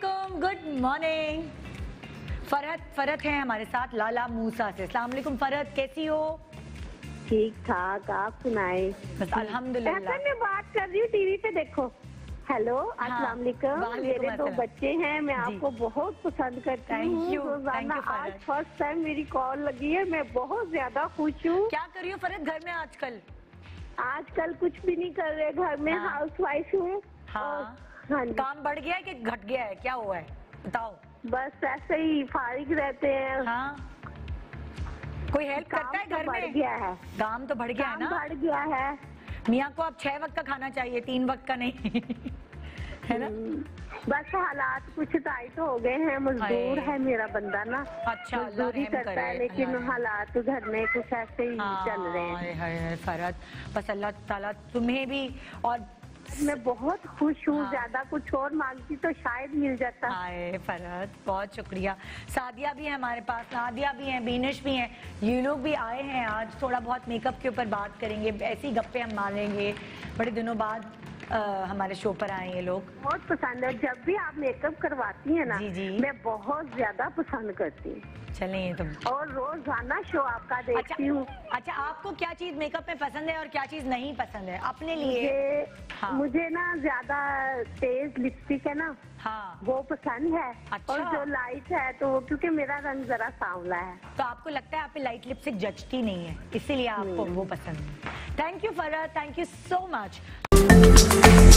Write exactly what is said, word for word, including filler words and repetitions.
वालेकुम, good morning. Farhat Farhat है हमारे साथ लाला मूसा से। अस्सलाम वालेकुम फरहत, कैसी हो? ठीक ठाक, आप सुनाए? बस अल्हम्दुलिल्लाह। मैं बात कर रही हूँ टीवी पे, देखो। हेलो, अस्सलाम वालेकुम। मेरे दो बच्चे हैं, मैं आपको बहुत पसंद करती हूँ रोजाना। आज फर्स्ट टाइम मेरी कॉल लगी है, मैं बहुत ज्यादा खुश हूँ। क्या कर रही हो फरहत घर में आजकल? आजकल कुछ भी नहीं कर रहे, घर में हाँ। हाउस वाइफ हूँ। हाँ। हाँ, काम बढ़ गया है कि घट गया है, क्या हुआ है बताओ? बस ऐसे ही फारिग रहते हैं। हाँ। कोई हेल्प करता है घर में? बढ़ गया है, काम तो बढ़ गया है ना? बढ़ गया है। मियाँ को अब छह वक्त का खाना चाहिए, तीन वक्त का नहीं है ना? बस हालात कुछ टाइट हो गए हैं, मजदूर है मेरा बंदा ना। अच्छा, मजदूरी करता है, लेकिन हालात घर में कुछ ऐसे ही चल रहे हैं। हाय हाय फरहत, बस अल्लाह ताला तुम्हें भी। और मैं बहुत खुश हूँ। हाँ। ज्यादा कुछ और मांगती तो शायद मिल जाता। हाय फरहत, बहुत शुक्रिया। सादिया भी है हमारे पास, नादिया भी हैं, बीनिश भी हैं, ये लोग भी आए हैं। आज थोड़ा बहुत मेकअप के ऊपर बात करेंगे, ऐसी गप्पे हम मारेंगे। बड़े दिनों बाद आ, हमारे शो पर आए ये लोग। बहुत पसंद है, जब भी आप मेकअप करवाती हैं ना, जी जी, मैं बहुत ज्यादा पसंद करती हूँ। चलें तुम। और रोजाना शो आपका देखती हूँ। अच्छा, अच्छा, आपको क्या चीज मेकअप में पसंद है और क्या चीज नहीं पसंद है अपने लिए? मुझे, हाँ। मुझे ना ज्यादा तेज लिपस्टिक है ना, हाँ, वो पसंद है। अच्छा। और जो लाइट है तो क्योंकि मेरा रंग जरा सांवला है, तो आपको लगता है आप पे लाइट लिपस्टिक जचती नहीं है, इसीलिए आपको वो पसंद है। Thank you Farhat, thank you so much.